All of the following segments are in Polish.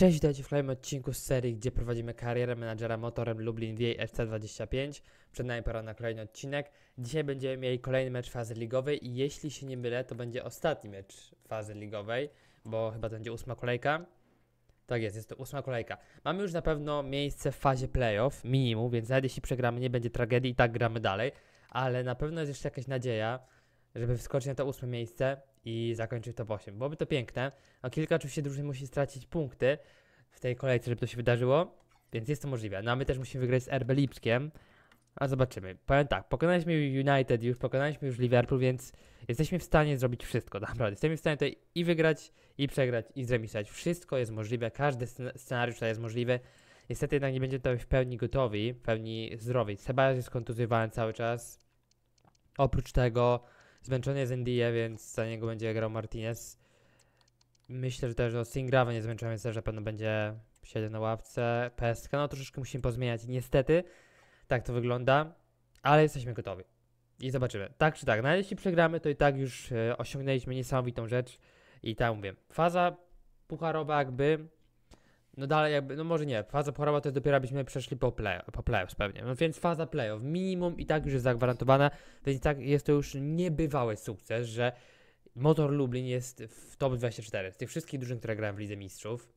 Cześć, witajcie w kolejnym odcinku z serii, gdzie prowadzimy karierę menadżera motorem Lublin VA FC25. Przed nami pora na kolejny odcinek. Dzisiaj będziemy mieli kolejny mecz fazy ligowej i jeśli się nie mylę, to będzie ostatni mecz fazy ligowej, bo chyba to będzie 8. kolejka. Tak jest to 8. kolejka. Mamy już na pewno miejsce w fazie playoff, minimum, więc nawet jeśli przegramy, nie będzie tragedii i tak gramy dalej. Ale na pewno jest jeszcze jakaś nadzieja, żeby wskoczyć na to 8. miejsce i zakończyć top 8. Byłoby to piękne. A kilka oczywiście drużyn musi stracić punkty w tej kolejce, żeby to się wydarzyło, więc jest to możliwe. No a my też musimy wygrać z RB Lipskiem, a zobaczymy. Powiem tak, pokonaliśmy United już, pokonaliśmy już Liverpool, więc jesteśmy w stanie zrobić wszystko, naprawdę. Jesteśmy w stanie tutaj i wygrać, i przegrać, i zremisować. Wszystko jest możliwe, każdy scenariusz tutaj jest możliwy. Niestety jednak nie będziemy tutaj w pełni gotowi, w pełni zdrowi. Sebastian jest kontuzjowany cały czas. Oprócz tego zmęczony jest Ndie, więc za niego będzie grał Martinez. Myślę, że też Singrawa nie zmęczony, więc też na pewno będzie siedział na ławce. Pestka, no troszeczkę musimy pozmieniać. Niestety, tak to wygląda, ale jesteśmy gotowi. I zobaczymy. Tak czy tak, nawet jeśli przegramy, to i tak już osiągnęliśmy niesamowitą rzecz. I tak mówię, faza pucharowa jakby, no dalej jakby, no może nie, faza pucharowa to jest dopiero byśmy przeszli po playoffs pewnie. No więc faza playoff, minimum i tak już jest zagwarantowana, więc i tak jest to już niebywały sukces, że Motor Lublin jest w top 24 z tych wszystkich drużyn, które grałem w Lidze Mistrzów.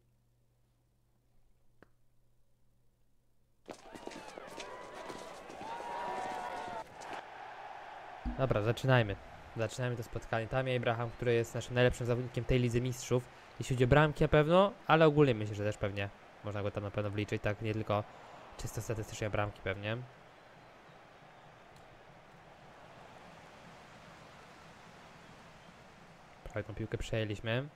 Dobra, zaczynajmy. Zaczynajmy to spotkanie. Tam Abraham, który jest naszym najlepszym zawodnikiem tej Lidze Mistrzów. Jeśli chodzi o bramki na pewno, ale ogólnie myślę, że też pewnie można go tam na pewno wliczyć, tak nie tylko czysto statystycznie bramki pewnie. Prawie tą piłkę przejęliśmy.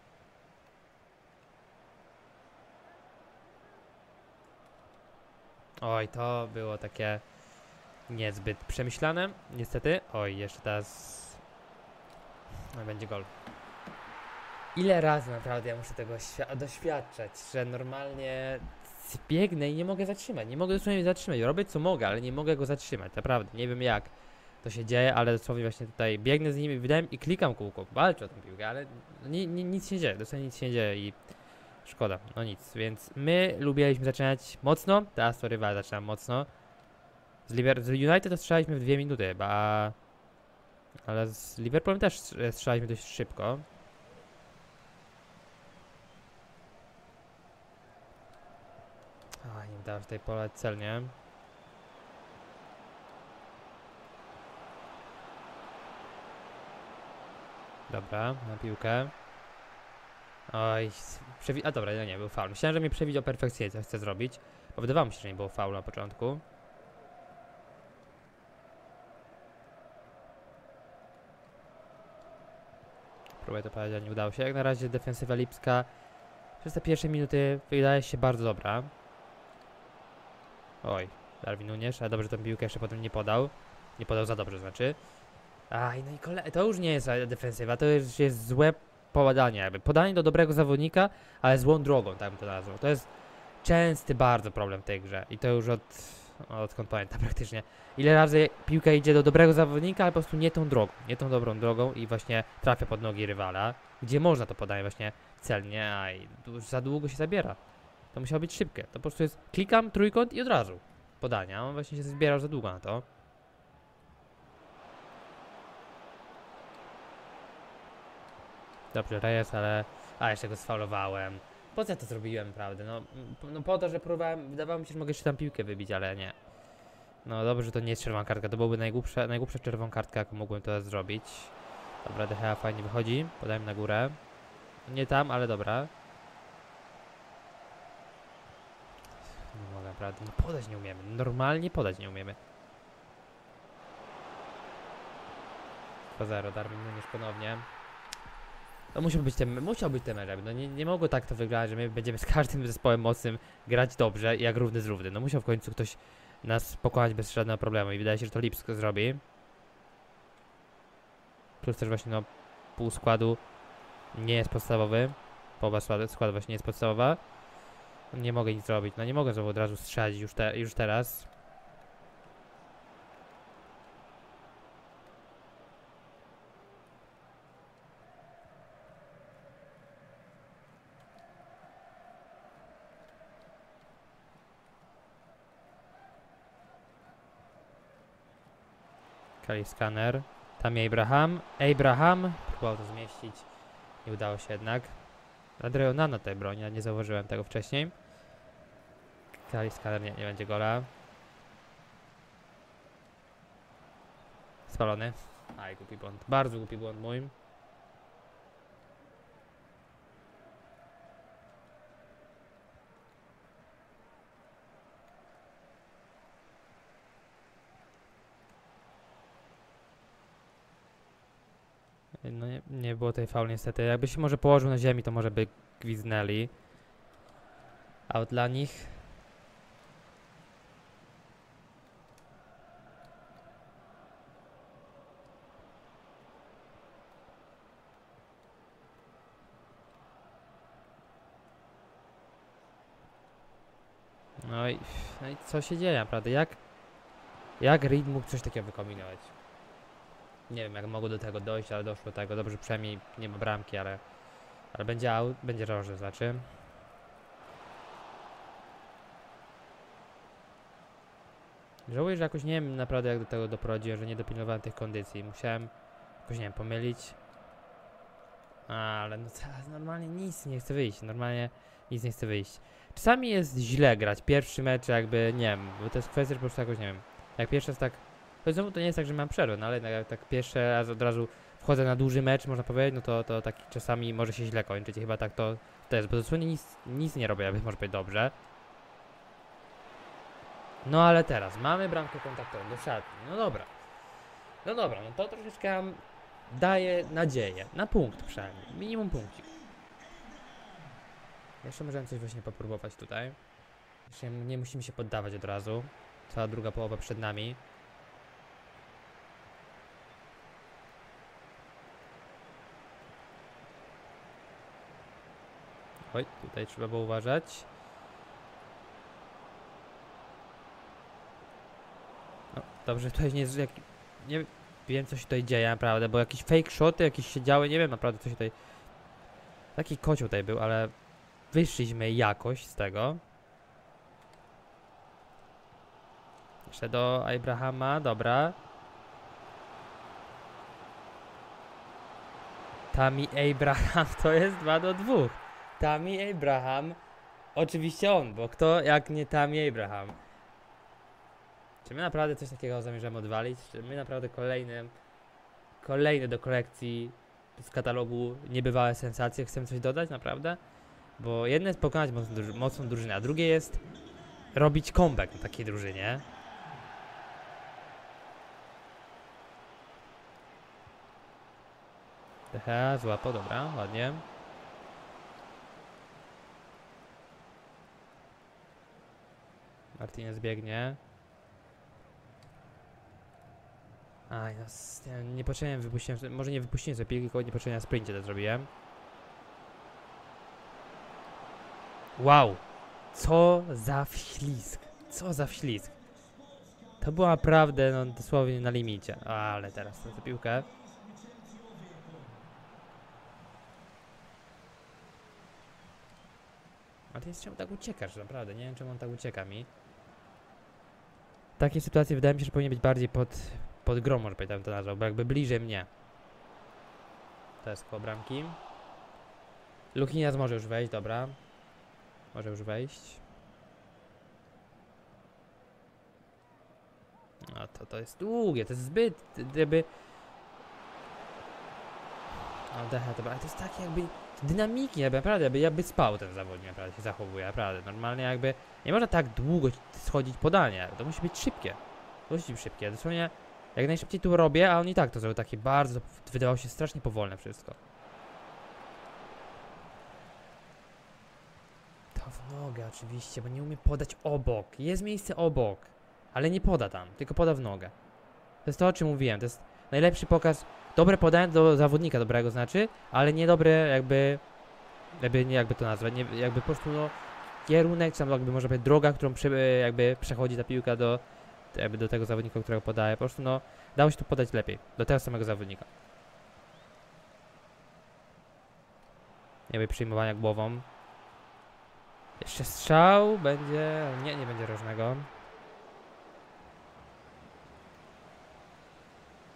Oj, to było takie niezbyt przemyślane, niestety. Oj, jeszcze teraz no, będzie gol. Ile razy naprawdę ja muszę tego doświadczać, że normalnie biegnę i nie mogę zatrzymać. Nie mogę dosłownie zatrzymać. Robię co mogę, ale nie mogę go zatrzymać. Naprawdę, nie wiem jak to się dzieje, ale dosłownie właśnie tutaj biegnę z nimi, wydałem i klikam kółko, walczę o tę piłkę, ale nic się nie dzieje, dosłownie nic się nie dzieje i szkoda, no nic. Więc my lubiliśmy zaczynać mocno, teraz to rywal zaczynam mocno. Z United to strzelaliśmy w 2 minuty chyba, ale z Liverpoolem też strzelaliśmy dość szybko. Nie udało się tutaj polać celnie. Dobra, na piłkę. Oj, a dobra, no nie, był faul. Myślałem, że mnie przewidział perfekcyjnie, co chcę zrobić. Bo wydawało mi się, że nie było faulu na początku. Próbuję to powiedzieć, ale nie udało się. Jak na razie defensywa lipska przez te pierwsze minuty wydaje się bardzo dobra. Oj, Darwin Nunes, ale dobrze tę piłkę jeszcze potem nie podał. Nie podał za dobrze, znaczy. No i to już nie jest defensywa, to już jest złe podanie jakby. Podanie do dobrego zawodnika, ale złą drogą, tak bym to nazwał. To jest częsty bardzo problem w tej grze. I to już odkąd pamiętam praktycznie. Ile razy piłka idzie do dobrego zawodnika, ale po prostu nie tą drogą. Nie tą dobrą drogą i właśnie trafia pod nogi rywala. Gdzie można to podanie właśnie celnie, a i za długo się zabiera. To musiało być szybkie. To po prostu jest klikam, trójkąt i od razu podania. On właśnie się zbierał za długo na to. Dobrze, Reyes, ale... jeszcze go sfaulowałem. Po co ja to zrobiłem, prawda? No po to, że próbowałem... Wydawało mi się, że mogę jeszcze tam piłkę wybić, ale nie. No dobrze, że to nie jest czerwona kartka. To byłoby najgłupsza czerwona kartka, jaką mogłem teraz zrobić. Dobra, De Gea fajnie wychodzi. Podajmy na górę. Nie tam, ale dobra. Nie mogę, prawda? No podać nie umiemy. Normalnie podać nie umiemy. 2-0, Darwin Nunes ponownie. To musiał być ten mecz, no nie mogło tak to wyglądać, że my będziemy z każdym zespołem mocnym grać dobrze, jak równy z równy. No musiał w końcu ktoś nas pokonać bez żadnego problemu i wydaje się, że to Lipsk zrobi. Plus też właśnie no pół składu nie jest podstawowy. Połowa składu właśnie nie jest podstawowa. Nie mogę nic zrobić, no nie mogę znowu od razu strzelić już teraz. Kali skaner. Tam Abraham. Abraham. Próbował to zmieścić. Nie udało się jednak. Adrian Nana tej broni, ja nie zauważyłem tego wcześniej. Kali skaner, nie będzie gola. Spalony. Aj, głupi błąd. Bardzo głupi błąd mój. No nie było tej faul niestety. Jakby się może położył na ziemi, to może by gwizdnęli. Out dla nich. No i co się dzieje naprawdę? Jak Reed mógł coś takiego wykombinować? Nie wiem jak mogło do tego dojść, ale doszło do tego. Dobrze, że przynajmniej nie ma bramki, ale będzie out, będzie rożny, znaczy. Żałuję, że jakoś nie wiem naprawdę jak do tego doprowadziłem, że nie dopilnowałem tych kondycji. Musiałem jakoś, nie wiem, pomylić. Ale no teraz normalnie nic nie chce wyjść, normalnie nic nie chce wyjść. Czasami jest źle grać pierwszy mecz jakby, nie wiem, bo to jest kwestia, że po prostu jakoś, nie wiem. Jak pierwszy raz tak, to znowu to nie jest tak, że mam przerwę, no ale jednak jak tak pierwszy raz od razu wchodzę na duży mecz, można powiedzieć, no to tak czasami może się źle kończyć i chyba tak to jest, bo dosłownie nic nie robię, jakby może być dobrze. No ale teraz mamy bramkę kontaktową do szatni, no dobra. No dobra, no to troszeczkę daje nadzieję, na punkt przynajmniej, minimum punkcik. Jeszcze możemy coś właśnie popróbować tutaj. Jeszcze nie musimy się poddawać od razu. Cała druga połowa przed nami. Oj, tutaj trzeba było uważać. No, dobrze, tutaj nie wiem co się tutaj dzieje naprawdę, bo jakieś fake shoty, jakieś się działy, nie wiem naprawdę co się tutaj... Taki kocioł tutaj był, ale wyszliśmy jakoś z tego. Jeszcze do Abrahama, dobra. Tammy Abraham to jest 2-2. Tammy Abraham, oczywiście on, bo kto jak nie Tammy Abraham? Czy my naprawdę coś takiego zamierzamy odwalić? Czy my naprawdę kolejny do kolekcji z katalogu niebywałe sensacje chcemy coś dodać, naprawdę? Bo jedno jest pokonać mocną drużynę, a drugie jest robić comeback na takiej drużynie. Decha złapał, dobra, ładnie. Martinez biegnie. Aj, no, niepotrzebnie wypuściłem, może nie wypuściłem sobie piłki, tylko niepotrzebnie na sprincie to zrobiłem. Wow! Co za wślizg! Co za wślizg! To było naprawdę, no dosłownie na limicie. Ale teraz tę piłkę. Martinez, czemu tak uciekasz? Naprawdę, nie wiem czemu on tak ucieka mi. W takiej sytuacji wydaje mi się, że powinien być bardziej pod grą, może powiedzieć to nazwał, bo jakby bliżej mnie. To jest koło bramki. Luchinias może już wejść, dobra. Może już wejść. No to jest długie, to jest zbyt, jakby... No Decha, dobra, ale to jest takie jakby... Dynamiki, naprawdę, jakby spał ten zawodnik, naprawdę się zachowuje, naprawdę. Normalnie jakby... Nie można tak długo schodzić podanie, to musi być szybkie. To musi być szybkie, dosłownie... Jak najszybciej tu robię, a on i tak to zrobił takie bardzo... Wydawało się strasznie powolne wszystko. To w nogę oczywiście, bo nie umie podać obok. Jest miejsce obok, ale nie poda tam, tylko poda w nogę. To jest to, o czym mówiłem, to jest najlepszy pokaz. Dobre podanie do zawodnika dobrego znaczy, ale niedobre jakby to nazwać, jakby po prostu no, kierunek, czy tam jakby może być droga, którą jakby przechodzi ta piłka do tego zawodnika, którego podaje. Po prostu no, dało się tu podać lepiej, do tego samego zawodnika. Jakby przyjmowania głową. Jeszcze strzał będzie... Nie będzie rożnego.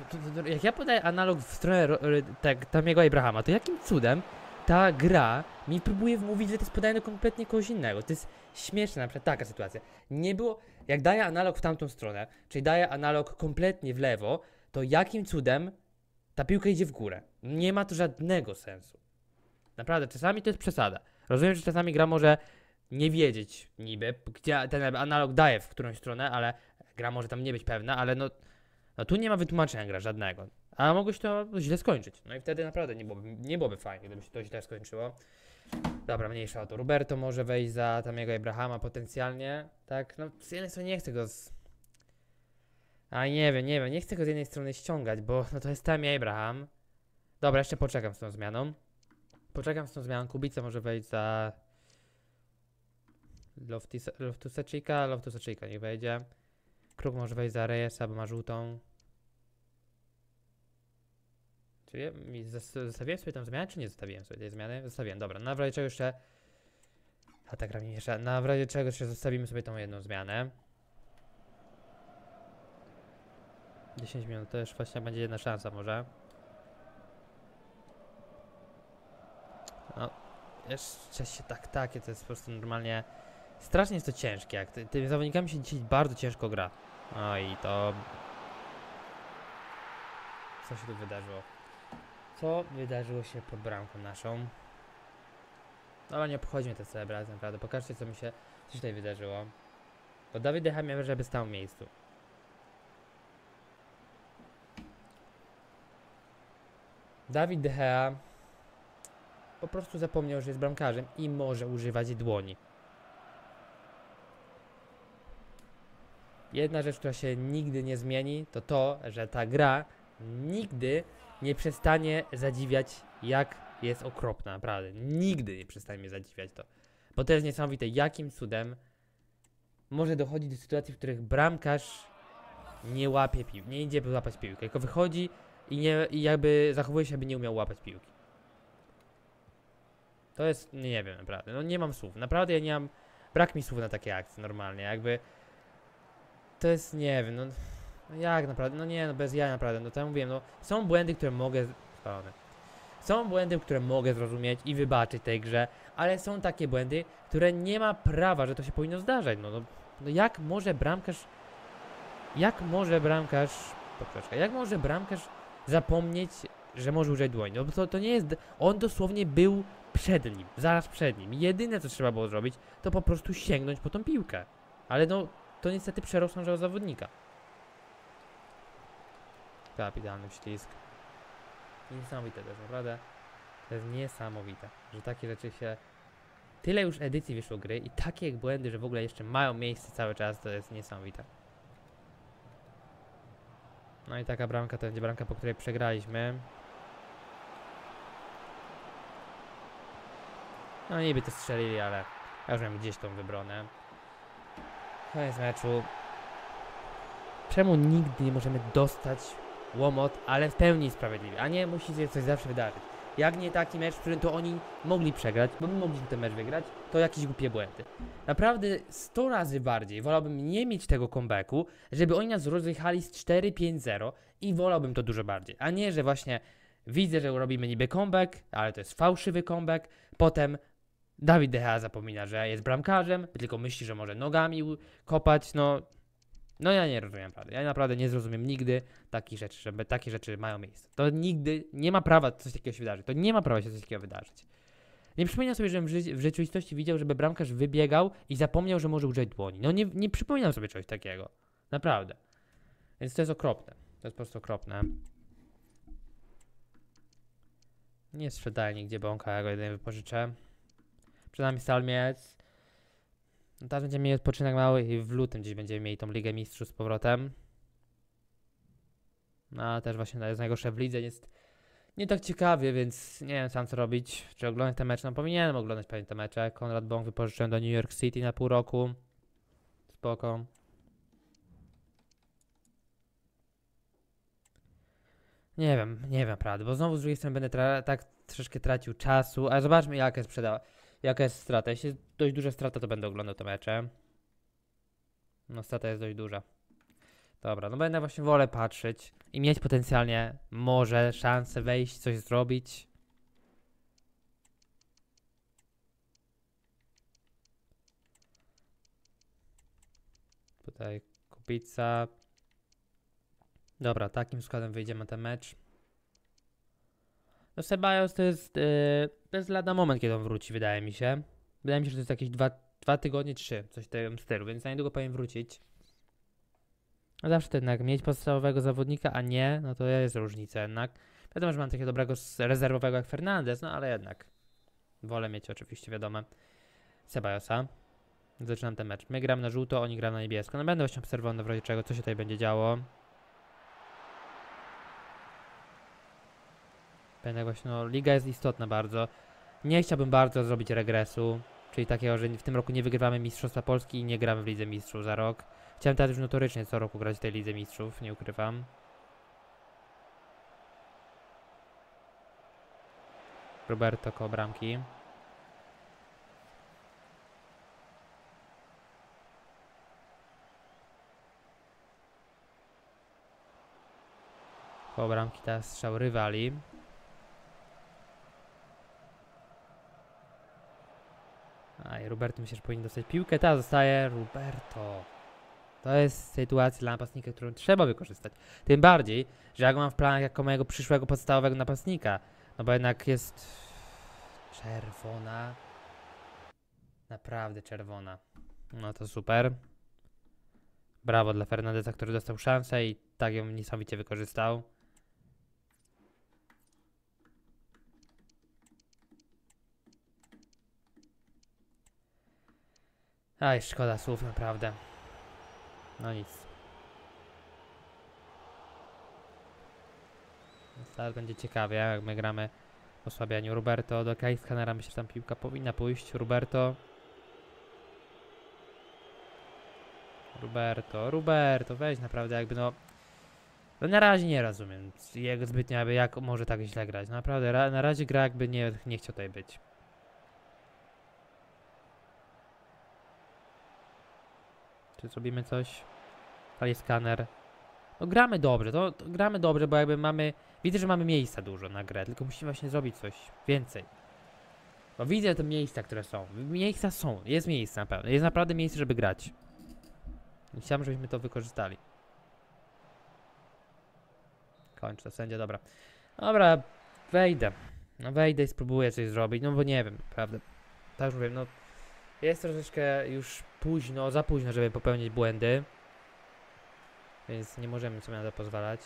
jak ja podaję analog w stronę Tamiego Abrahama, to jakim cudem ta gra mi próbuje wmówić, że to jest podane kompletnie kogoś innego. To jest śmieszne, na przykład taka sytuacja. Nie było, jak daję analog w tamtą stronę, czyli daję analog kompletnie w lewo, to jakim cudem ta piłka idzie w górę? Nie ma to żadnego sensu. Naprawdę, czasami to jest przesada. Rozumiem, że czasami gra może nie wiedzieć niby, gdzie ten analog daje w którąś stronę, ale gra może tam nie być pewna, ale no tu nie ma wytłumaczenia gra żadnego. A mogło się to źle skończyć. No i wtedy naprawdę nie byłoby fajnie, gdyby się to źle skończyło. Dobra, mniejsza o to. Roberto może wejść za Tamiego Abrahama potencjalnie. Tak, no z jednej strony nie chcę go nie wiem, nie chcę go z jednej strony ściągać, bo no to jest Tammy Abraham. Dobra, jeszcze poczekam z tą zmianą. Kubica może wejść za Loftusa-Cheeka niech wejdzie. Kruk może wejść za Reyesa, bo ma żółtą. Czyli zostawiłem sobie tam zmianę, czy nie zostawiłem sobie tej zmiany? Zostawiłem, dobra. Na razie czego jeszcze... A tak mi jeszcze... Na razie czego jeszcze zostawimy sobie tą jedną zmianę. 10 minut, to już właśnie będzie jedna szansa może. No, jeszcze się takie to jest po prostu normalnie... Strasznie jest to ciężkie, jak tymi zawodnikami się dzisiaj bardzo ciężko gra. No i to... Co się tu wydarzyło? Co wydarzyło się pod bramką naszą? No nie obchodzi mnie te celebracje, naprawdę. Pokażcie, co się tutaj wydarzyło. Bo Dawid De Gea miał, żeby stał w miejscu. Dawid De Gea po prostu zapomniał, że jest bramkarzem i może używać dłoni. Jedna rzecz, która się nigdy nie zmieni, to to, że ta gra nigdy nie przestanie zadziwiać, jak jest okropna, naprawdę. Nigdy nie przestanie mnie zadziwiać to. Bo to jest niesamowite, jakim cudem może dochodzić do sytuacji, w których bramkarz nie łapie piłki, nie idzie złapać piłkę, tylko wychodzi i jakby zachowuje się, jakby nie umiał łapać piłki. To jest, nie wiem, naprawdę, no nie mam słów, naprawdę ja nie mam, brak mi słów na takie akcje normalnie, jakby to jest, nie wiem, no jak naprawdę, no nie, no bez jaj naprawdę, no to ja mówiłem, no są błędy, które mogę, są błędy, które mogę zrozumieć i wybaczyć tej grze, ale są takie błędy, które nie ma prawa, że to się powinno zdarzać, no jak może bramkarz zapomnieć, że może użyć dłoni, no bo to nie jest, on dosłownie był przed nim, zaraz przed nim, jedyne co trzeba było zrobić, to po prostu sięgnąć po tą piłkę, ale no, to niestety przerosnął zawodnika. Kapitalny ślizg. Niesamowite to jest, naprawdę. To jest niesamowite, że takie rzeczy się... Tyle już edycji wyszło gry i takie błędy, że w ogóle jeszcze mają miejsce cały czas, to jest niesamowite. No i taka bramka to będzie bramka, po której przegraliśmy. No niby to strzelili, ale ja już miałem gdzieś tą wybronę. Koniec meczu. Czemu nigdy nie możemy dostać łomot, ale w pełni sprawiedliwie, a nie musi się coś zawsze wydarzyć. Jak nie taki mecz, w którym to oni mogli przegrać, bo my mogliśmy ten mecz wygrać, to jakieś głupie błędy. Naprawdę 100 razy bardziej wolałbym nie mieć tego comebacku, żeby oni nas rozjechali z 4-5-0 i wolałbym to dużo bardziej, a nie, że właśnie widzę, że robimy niby comeback, ale to jest fałszywy comeback, potem Dawid De Gea zapomina, że jest bramkarzem, tylko myśli, że może nogami kopać, no ja nie rozumiem naprawdę. Ja naprawdę nie zrozumiem nigdy takich rzeczy, żeby takie rzeczy mają miejsce. To nigdy nie ma prawa coś takiego się wydarzyć. To nie ma prawa się coś takiego wydarzyć. Nie przypominam sobie, żebym w rzeczywistości widział, żeby bramkarz wybiegał i zapomniał, że może użyć dłoni. No nie przypominam sobie czegoś takiego. Naprawdę. Więc to jest okropne. To jest po prostu okropne. Nie sprzedaję nigdzie bąka, ja go jedynie wypożyczę. Przed nami Salmiec. No teraz będziemy mieli odpoczynek mały i w lutym gdzieś będziemy mieli tą Ligę Mistrzów z powrotem. No a też właśnie jest najgorsze w lidze, jest nie tak ciekawie, więc nie wiem sam co robić. Czy oglądać te mecze? No powinienem oglądać pewnie te mecze. Konrad Bąk wypożyczyłem do New York City na pół roku. Spoko. Nie wiem prawda, bo znowu z drugiej strony będę tak troszeczkę tracił czasu, ale zobaczmy jaka jest strata. Jeśli jest dość duża strata, to będę oglądał te mecze. No strata jest dość duża. Dobra, no będę właśnie wolę patrzeć i mieć potencjalnie może szansę wejść, coś zrobić. Tutaj Kubica. Dobra, takim składem wyjdziemy na ten mecz. No Ceballos to jest lada moment, kiedy on wróci, wydaje mi się. Wydaje mi się, że to jest jakieś 2 tygodnie, 3, coś w tym stylu, więc za niedługo powinien wrócić. A zawsze to jednak mieć podstawowego zawodnika, a nie, no to jest różnica jednak. Wiadomo, że mam takiego dobrego rezerwowego jak Fernandez, no ale jednak wolę mieć oczywiście, wiadomo, Ceballosa. Zaczynam ten mecz. My gramy na żółto, oni grają na niebiesko. No będę właśnie obserwował w razie czego, co się tutaj będzie działo. Będę właśnie, no liga jest istotna bardzo. Nie chciałbym bardzo zrobić regresu, czyli takiego, że w tym roku nie wygrywamy Mistrzostwa Polski i nie gramy w Lidze Mistrzów za rok. Chciałem teraz już notorycznie co roku grać w tej Lidze Mistrzów, nie ukrywam. Roberto koło bramki. Koło bramki teraz strzał rywali. I Roberto myślę, że powinien dostać piłkę. Ta zostaje Roberto. To jest sytuacja dla napastnika, którą trzeba wykorzystać. Tym bardziej, że ja go mam w planach jako mojego przyszłego podstawowego napastnika. No bo jednak jest czerwona. Naprawdę czerwona. No to super. Brawo dla Fernandeza, który dostał szansę i tak ją niesamowicie wykorzystał. Aj, szkoda słów, naprawdę. No nic. Więc teraz będzie ciekawie, jak my gramy w osłabianiu. Roberto, do skanera myślę, że tam piłka powinna pójść. Roberto, weź naprawdę jakby no... No na razie nie rozumiem jego zbytnio, jakby jak może tak źle grać. No naprawdę, na razie gra jakby nie chciał tutaj być. Czy zrobimy coś? Tutaj skaner. No gramy dobrze, to gramy dobrze, bo jakby mamy... Widzę, że mamy miejsca dużo na grę, tylko musimy właśnie zrobić coś więcej. Bo widzę te miejsca, które są. Miejsca są, jest miejsce na pewno. Jest naprawdę miejsce, żeby grać. I chciałem, żebyśmy to wykorzystali. Kończę, sędzia, dobra. Dobra, wejdę. No wejdę i spróbuję coś zrobić, no bo nie wiem, prawda. Tak już mówię, no... Jest troszeczkę już późno, za późno, żeby popełnić błędy. Więc nie możemy sobie na to pozwalać.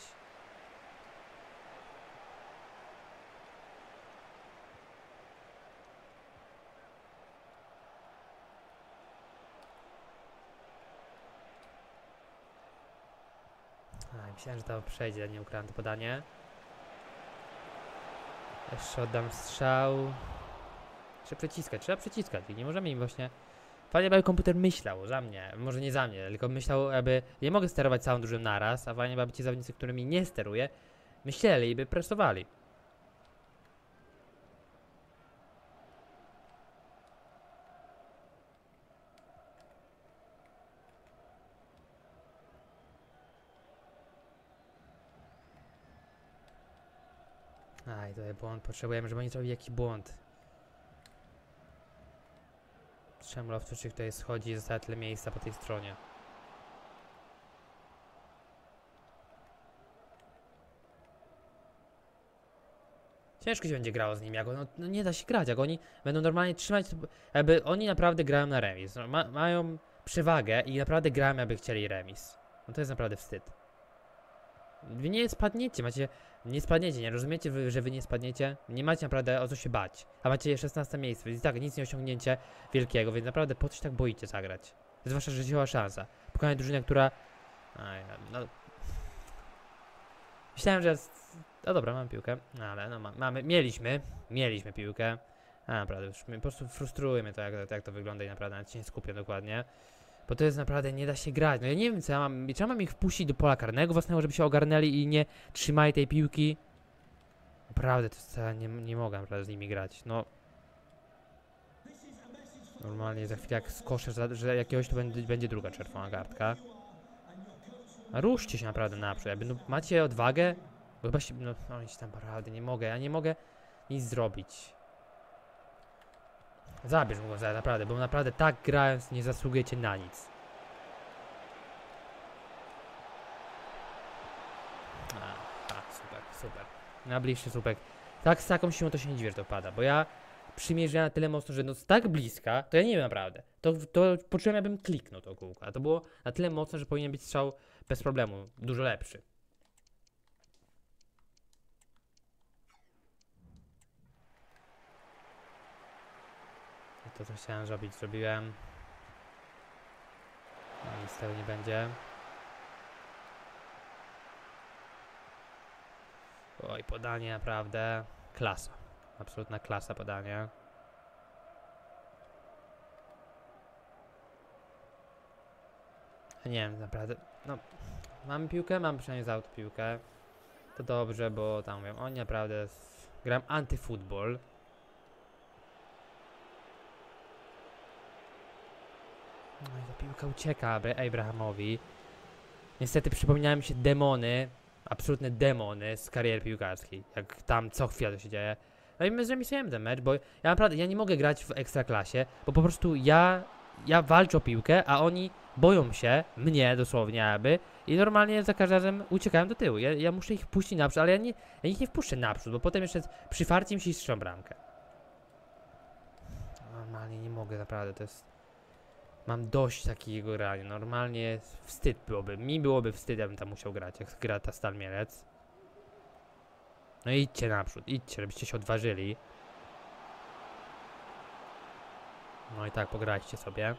Myślałem, że to przejdzie, nie ukrywam to podanie. Jeszcze oddam strzał. Trzeba przyciskać. I nie możemy im właśnie... Fajnie, aby komputer myślał za mnie. Może nie za mnie, tylko myślał, aby... Nie mogę sterować całą dużym naraz, a fajnie, aby ci zawodnicy, którymi nie steruję, myśleli i by presowali. Aj, tutaj błąd. Potrzebujemy, żeby oni zrobili jakiś błąd. Czemu Loftus-Cheek tutaj schodzi i zostaje tyle miejsca po tej stronie. Ciężko się będzie grało z nimi, jak no nie da się grać, jak oni będą normalnie trzymać, jakby oni naprawdę grają na remis. No, mają przewagę i naprawdę grają, jakby chcieli remis. No to jest naprawdę wstyd. Wy nie spadniecie, nie spadniecie, nie rozumiecie, że wy nie spadniecie? Nie macie naprawdę o co się bać. A macie 16 miejsce, więc i tak nic nie osiągnięcie wielkiego, więc naprawdę po co się tak boicie zagrać? To jest wasza życiowa szansa. Pokonać drużynę, która... no... Myślałem, że... No dobra, mamy piłkę, no, ale no mieliśmy piłkę. A naprawdę, już po prostu frustruje mnie to, jak to wygląda i naprawdę nawet się nie skupię dokładnie. Bo to jest naprawdę, nie da się grać. No ja nie wiem, co ja mam. Czy ja mam ich wpuścić do pola karnego własnego, żeby się ogarnęli i nie trzymali tej piłki? Naprawdę, to jest, ja nie mogę naprawdę z nimi grać. No. Normalnie za chwilę jak skoszę, że jakiegoś to będzie druga czerwona kartka. Ruszcie się naprawdę naprzód, jakby, no, macie odwagę? Bo chyba się, no iść tam naprawdę, nie mogę, ja nie mogę nic zrobić. Zabierz mu go za naprawdę, bo naprawdę tak grając nie zasługujecie na nic. Super, super. Na bliższy słupek. Tak z taką siłą to się niedźwiedź dopada, bo ja przymierzałem na tyle mocno, że no z tak bliska, to ja nie wiem naprawdę. To poczułem, jakbym kliknął to kółko, a to było na tyle mocno, że powinien być strzał bez problemu, dużo lepszy. I to, co chciałem zrobić, zrobiłem. No, nic z tego nie będzie. Oj, podanie naprawdę klasa. Absolutna klasa podania. Nie wiem, naprawdę. No, mamy piłkę, mam przynajmniej z auto piłkę. To dobrze, bo tam mówią, oni naprawdę gram antyfutbol. No i ta piłka ucieka Abrahamowi. Niestety przypomniały mi się demony, absolutne demony z kariery piłkarskiej. Jak tam co chwilę to się dzieje. No i my zremisujemy ten mecz, bo ja naprawdę ja nie mogę grać w ekstraklasie, bo po prostu ja walczę o piłkę, a oni boją się, mnie dosłownie jakby, i normalnie za każdym razem uciekają do tyłu. Ja muszę ich puścić naprzód, ale ja ich nie wpuszczę naprzód, bo potem jeszcze przy farcie mi się strzą bramkę. Normalnie nie mogę, naprawdę, to jest... Mam dość takiego grania, normalnie wstyd byłoby, mi byłoby wstyd, jakbym tam musiał grać, jak gra ta Stal Mielec. No idźcie naprzód, idźcie, żebyście się odważyli. No i tak, pograjcie sobie.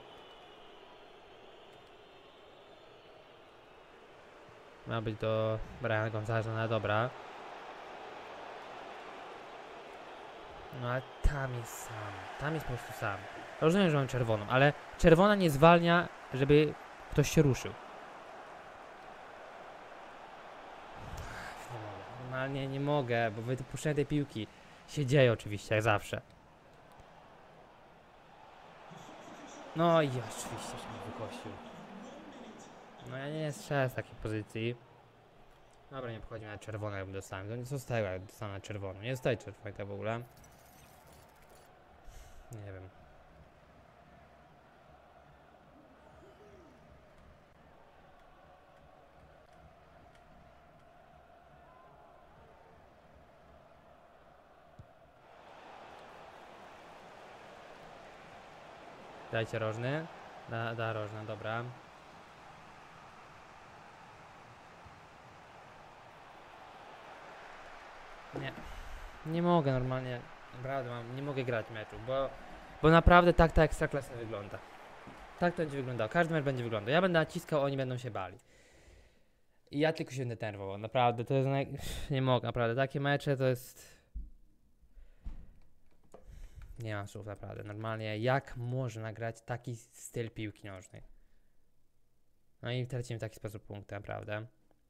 Ma być do Briana Gonzaleza, no dobra. No ale tam jest sam, tam jest po prostu sam. Rozumiem, że mam czerwoną, ale czerwona nie zwalnia, żeby ktoś się ruszył. Nie mogę, normalnie nie mogę, bo wypuszczenie tej piłki się dzieje oczywiście, jak zawsze. No i oczywiście się mnie wykosił. No ja nie strzelę z takiej pozycji. Dobra, nie pochodzi na czerwoną, jakbym dostałem. To nie zostaje, jak dostanę na czerwoną. Nie zostaje czerwonej tak w ogóle. Nie wiem. Dajcie rożny. Da rożny, dobra. Nie mogę normalnie. Naprawdę nie mogę grać meczu, bo naprawdę tak ta ekstraklasa wygląda. Tak to będzie wyglądało. Każdy mecz będzie wyglądał. Ja będę naciskał, oni będą się bali. I ja tylko się będę denerwował. Naprawdę, to jest... Nie mogę, naprawdę. Takie mecze to jest... Nie mam słów, naprawdę. Normalnie, jak można grać taki styl piłki nożnej? No i tracimy w taki sposób punkty, naprawdę.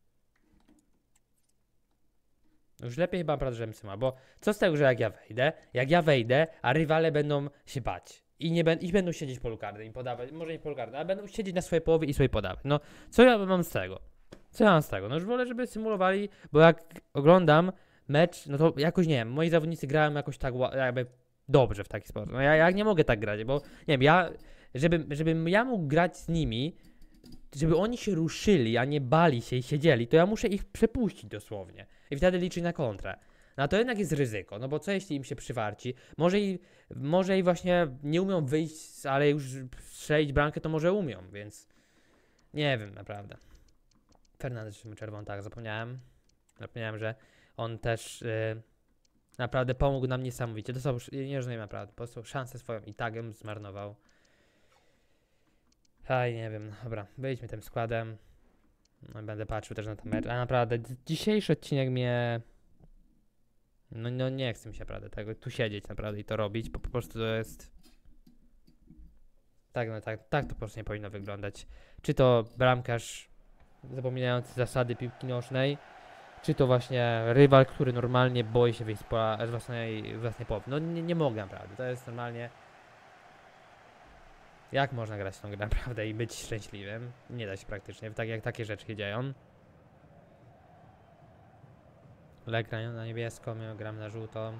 Już lepiej chyba naprawdę, żebym ma, bo co z tego, że jak ja wejdę, a rywale będą się bać i będą siedzieć polu karnym i podawać, może nie polu karnym, ale będą siedzieć na swojej połowie i sobie podawać. No, co ja mam z tego? Co ja mam z tego? No już wolę, żeby symulowali, bo jak oglądam mecz, no to jakoś, nie wiem, moi zawodnicy grają jakoś tak jakby dobrze w taki sposób. No ja nie mogę tak grać, bo nie wiem, żebym ja mógł grać z nimi, żeby oni się ruszyli, a nie bali się i siedzieli, to ja muszę ich przepuścić dosłownie. I wtedy liczyć na kontrę. No to jednak jest ryzyko, no bo co jeśli im się przywarci? Może i właśnie nie umią wyjść, ale już strzelić bramkę to może umią, więc... Nie wiem, naprawdę. Fernandez mu czerwoną, tak, zapomniałem. Zapomniałem, że on też naprawdę pomógł nam niesamowicie. To są, nie rozumiem naprawdę, po prostu szansę swoją i tak ją zmarnował. Aj, nie wiem, dobra, wyjdźmy tym składem. No, będę patrzył też na ten mecz, a naprawdę dzisiejszy odcinek mnie... No nie chcę mi się naprawdę tego, tu siedzieć naprawdę i to robić, bo po prostu to jest... Tak to po prostu nie powinno wyglądać. Czy to bramkarz zapominający zasady piłki nożnej, czy to właśnie rywal, który normalnie boi się wyjść z własnej połowy. No nie mogę naprawdę, to jest normalnie... Jak można grać w tą grę naprawdę i być szczęśliwym? Nie da się praktycznie, tak jak takie rzeczy się dzieją. Ale gram na niebiesko, ja gram na żółto.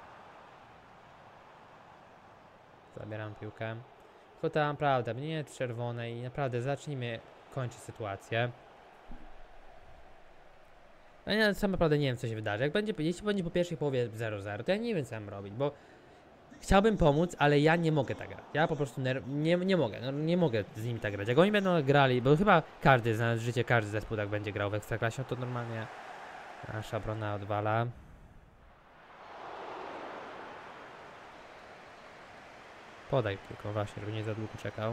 Zabieram piłkę. Tylko to naprawdę, nie czerwone i naprawdę zacznijmy kończyć sytuację. Ja sam naprawdę nie wiem, co się wydarzy. Jeśli będzie po pierwszej połowie 0-0, to ja nie wiem, co mam robić, bo chciałbym pomóc, ale ja nie mogę tak grać. Ja po prostu nie mogę, no, nie mogę z nimi tak grać. Jak oni będą grali, bo chyba każdy, znając życie, każdy zespół tak będzie grał w Ekstraklasie, to normalnie nasza obrona odwala. Podaj tylko właśnie, żeby nie za długo czekał.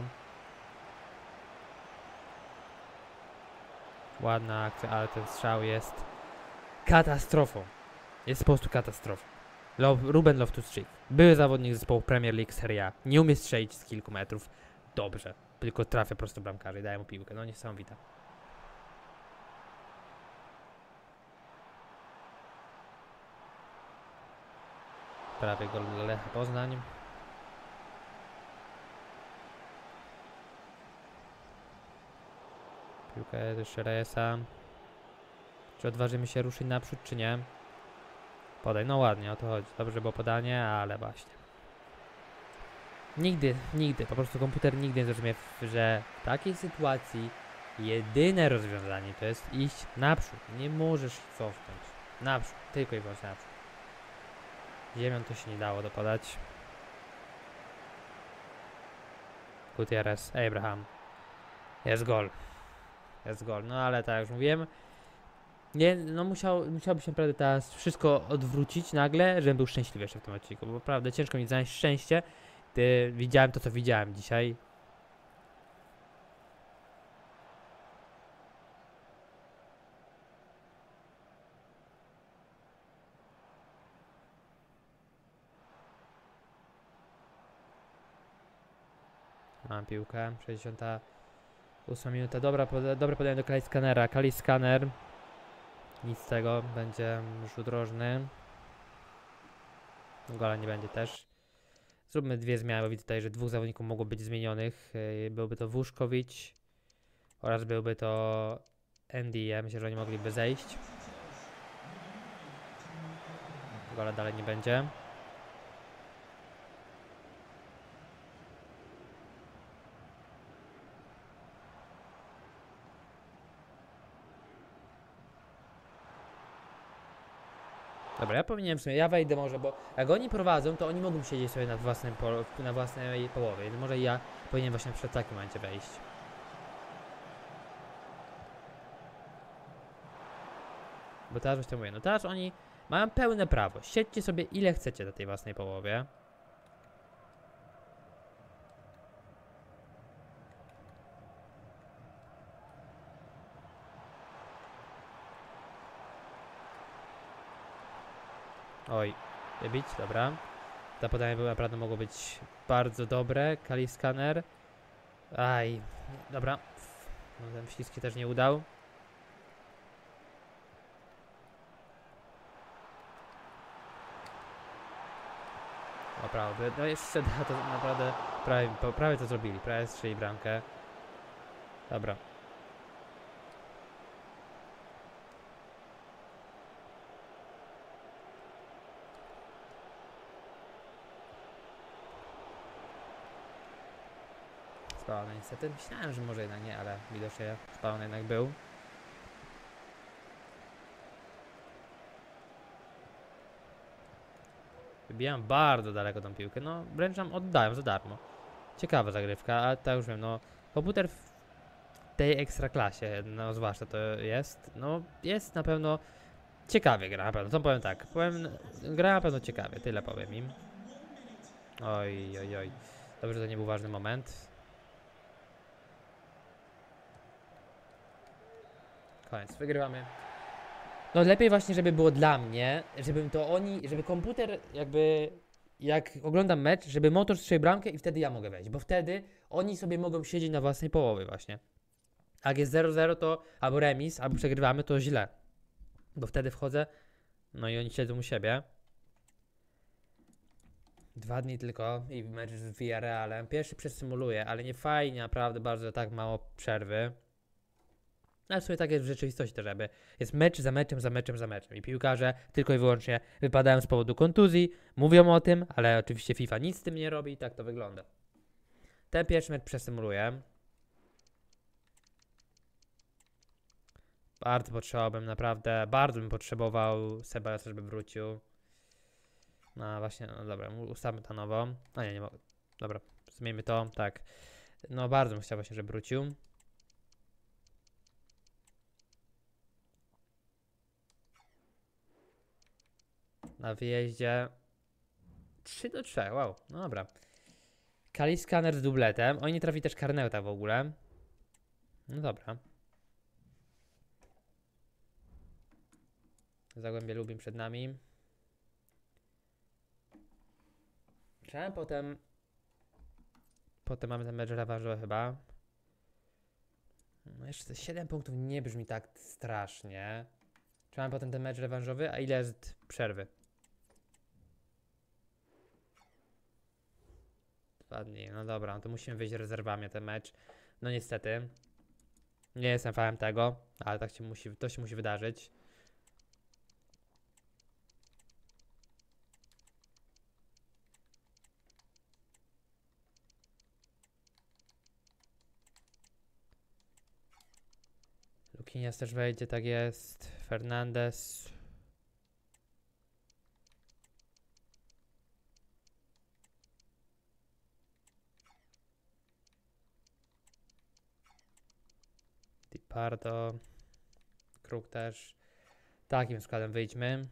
Ładna akcja, ale ten strzał jest katastrofą. Jest po prostu katastrofą. Ruben Loftus-Cheek. Były zawodnik zespołu Premier League Serie A. Nie umie strzelić z kilku metrów. Dobrze. Tylko trafia prosto bramkarza i daje mu piłkę. No niesamowite. Prawie gol dla Lecha Poznań. Piłkę do Reyesa. Czy odważymy się ruszyć naprzód, czy nie? Podaj, no ładnie, o to chodzi. Dobrze było podanie, ale właśnie. Nigdy, po prostu komputer nigdy nie zrozumie, że w takiej sytuacji jedyne rozwiązanie to jest iść naprzód. Nie możesz cofnąć. Naprzód, tylko i wyłącznie naprzód. Ziemią to się nie dało dopodać. Gutierrez, Abraham. Jest gol. Jest gol, no ale tak jak już mówiłem, nie, no musiałby się naprawdę teraz wszystko odwrócić nagle, żebym był szczęśliwy jeszcze w tym odcinku, bo naprawdę ciężko mi znaleźć szczęście, gdy widziałem to, co widziałem dzisiaj. Mam piłkę, 68 minuta, dobre podanie do Kali Skanera, Kali Skaner. Nic z tego, będzie rzut rożny. Gola nie będzie też. Zróbmy dwie zmiany, bo widzę tutaj, że dwóch zawodników mogło być zmienionych. Byłby to Vušković oraz byłby to Andy. Ja myślę, że oni mogliby zejść. Gola dalej nie będzie. Dobra, ja powinienem w sumie, ja wejdę może, bo jak oni prowadzą, to oni mogą siedzieć sobie na własnej połowie, więc może ja powinienem właśnie przed takim momencie wejść. Bo teraz właśnie mówię, no teraz oni mają pełne prawo, siedźcie sobie ile chcecie na tej własnej połowie. Oj, wybić, dobra. To podanie było naprawdę mogło być bardzo dobre. Kali Skaner. Aj, dobra. No ten śliski też nie udał. Naprawdę, no jeszcze to naprawdę prawie to zrobili. Prawie strzeli bramkę. Dobra. Spalony niestety. Myślałem, że może jednak nie, ale widocznie spalony jednak był. Wybijam bardzo daleko tą piłkę, no wręcz nam oddałem za darmo. Ciekawa zagrywka, ale tak już wiem, no komputer w tej ekstraklasie, no zwłaszcza to jest, no jest na pewno ciekawie gra, na pewno, to powiem tak, gra na pewno ciekawie, tyle powiem im. Oj, oj, oj, dobrze, to nie był ważny moment. Koniec, wygrywamy. No lepiej właśnie, żeby było dla mnie, żeby komputer jakby, jak oglądam mecz, żeby motor strzelił bramkę i wtedy ja mogę wejść, bo wtedy oni sobie mogą siedzieć na własnej połowie właśnie. Jak jest 0-0 to albo remis, albo przegrywamy, to źle. Bo wtedy wchodzę, no i oni siedzą u siebie. 2 dni tylko i mecz z Villarrealem. Pierwszy przesymuluję, ale nie fajnie, naprawdę bardzo tak mało przerwy. Ale w sumie tak jest w rzeczywistości też, żeby jest mecz za meczem, za meczem, za meczem. I piłkarze tylko i wyłącznie wypadają z powodu kontuzji, mówią o tym, ale oczywiście FIFA nic z tym nie robi i tak to wygląda. Ten pierwszy mecz przesymuluję. Bardzo potrzebowałbym, naprawdę, bardzo bym potrzebował Sebasa, żeby wrócił. No właśnie, no dobra, ustawmy to nowo. A nie mogę. Dobra, zmieńmy to, tak. No bardzo bym chciał właśnie, żeby wrócił. Na wyjeździe 3-3, wow, no dobra. Kali Skaner z dubletem. Oni nie trafi też Karneuta w ogóle. No dobra. Zagłębie Lubin przed nami. Chciałem potem... Potem mamy ten mecz rewanżowy chyba. No jeszcze 7 punktów nie brzmi tak strasznie. Chciałem potem ten mecz rewanżowy, a ile jest przerwy? 2 dni, no dobra, no to musimy wyjść rezerwami ten mecz. No niestety. Nie jestem fanem tego, ale tak to się musi wydarzyć. Lukinias też wejdzie, tak jest. Fernandez. Di Pardo. Kruk też. Takim składem wyjdźmy.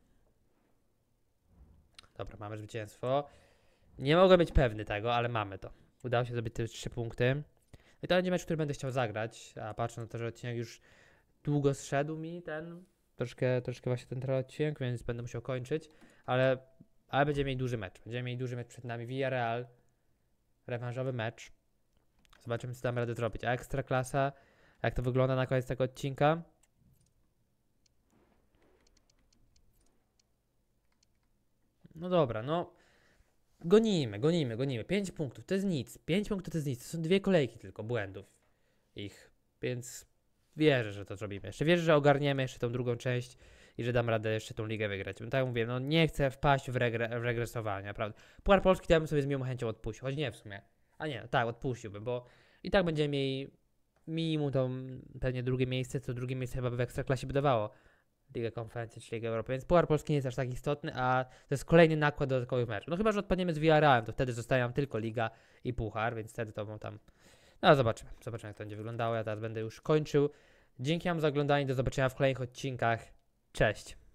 Dobra, mamy zwycięstwo. Nie mogę być pewny tego, ale mamy to. Udało się zdobyć te 3 punkty. I to będzie mecz, który będę chciał zagrać. A patrząc na to, że odcinek już długo zszedł mi ten. Troszkę właśnie ten odcinek, więc będę musiał kończyć. Ale będziemy mieli duży mecz. Będziemy mieli duży mecz przed nami. Villarreal. Rewanżowy mecz. Zobaczymy, co dam radę zrobić. A Ekstraklasa. Jak to wygląda na koniec tego odcinka. No dobra, no. Gonimy. 5 punktów to jest nic. 5 punktów to jest nic. To są 2 kolejki tylko błędów ich. Więc wierzę, że to zrobimy. Jeszcze wierzę, że ogarniemy jeszcze tą drugą część i że dam radę jeszcze tą ligę wygrać. Bo tak jak mówię, no nie chcę wpaść w regresowanie, naprawdę. Puchar Polski to ja bym sobie z miłą chęcią odpuścił. Choć nie w sumie. A nie, tak, odpuściłbym, bo i tak będziemy mieli minimum to pewnie drugie miejsce, co drugie miejsce chyba by w Ekstraklasie by dawało Ligę Konferencji czy Ligę Europy, więc Puchar Polski nie jest aż tak istotny, a to jest kolejny nakład dodatkowych meczów. No chyba, że odpadniemy z Villarrealem, to wtedy zostaje nam tylko Liga i Puchar, więc wtedy to tam... No zobaczymy, jak to będzie wyglądało. Ja teraz będę już kończył. Dzięki wam za oglądanie, do zobaczenia w kolejnych odcinkach. Cześć!